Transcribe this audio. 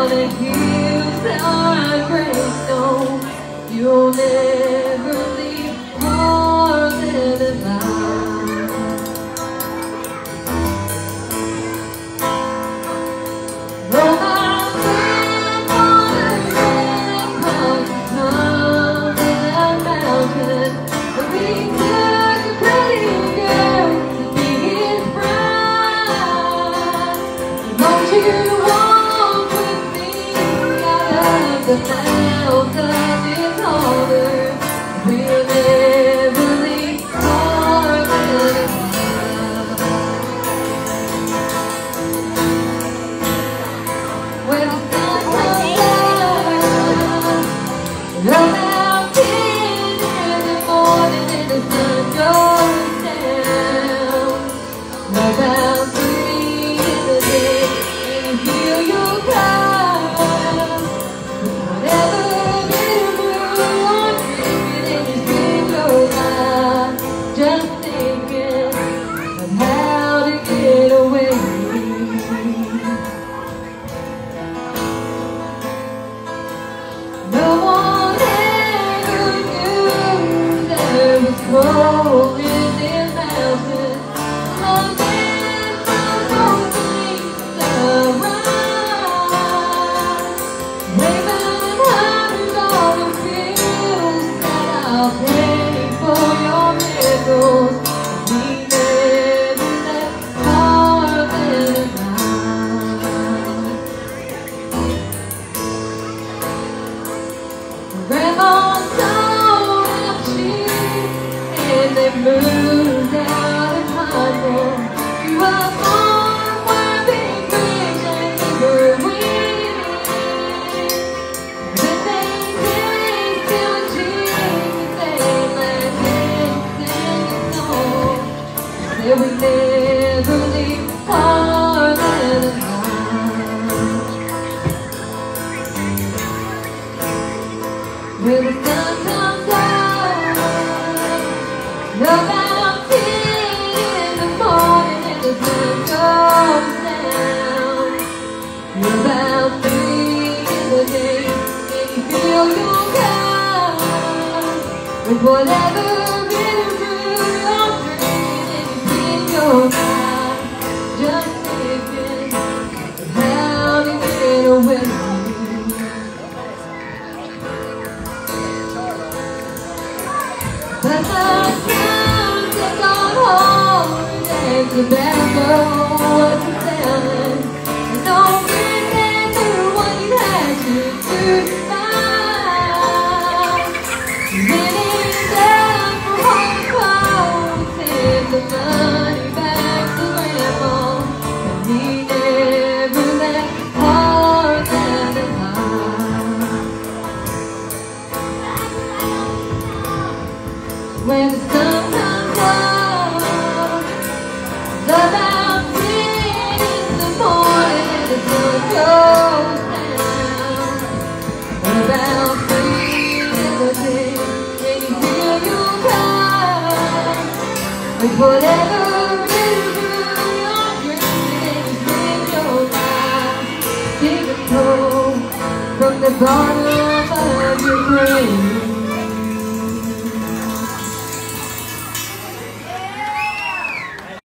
wanna hear our grace. No, you'll never leave Harlan alive. Oh, my grandmother across the mountain, but we took a pretty girl to be his bride. Won't you walk with me out of the mouth of his altar? We'll never leave Harlan alive. When the sun comes out, about 10 in the morning and the sun goes down, about 3 in the day, and you feel your cry. Whatever bitter brew or drinking, and you spend your life just thinking of how to get away. No one ever knew there was cold in this mountain. Long man from home beneath the rise, waving hundreds on the fields that I'll pay for your miracles. We never left Harlan alive. Grandma sold out sheep and they moved out of Harlan to a farm where big fish and they were winning. Then they danced to a Jesus, they laughed and sang a song. They would never leave Harlan alive. When the sun comes out, about 10 in the morning and the sun goes down, about 3 in the day, and you feel your God with whatever bitter brew you're drinking, and you spend your life just thinking of how to get away. But the sound take on hold and tobacco was a sounding, and no friend can do what you had to do tonight. Many down for home clothes and the money back to Grandma, and he never left Harlan alive. When the sun comes out, about 10 in the morning and the sun goes down, about 3 in the day, and you feel your pride with whatever bitter brew you're drinking, and you spend your life taking cold from the bottom of your brain.